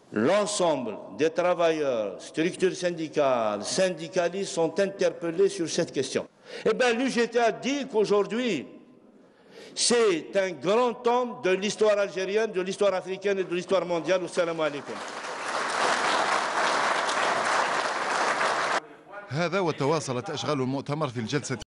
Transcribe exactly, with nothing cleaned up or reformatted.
L'ensemble des travailleurs, structures syndicales, syndicalistes sont interpellés sur cette question. Eh bien, l'U G T A dit qu'aujourd'hui, c'est un grand tome de l'histoire algérienne, de l'histoire africaine et de l'histoire mondiale. Assalamu alaikum. هذا وتواصلت أشغال المؤتمر في الجلسة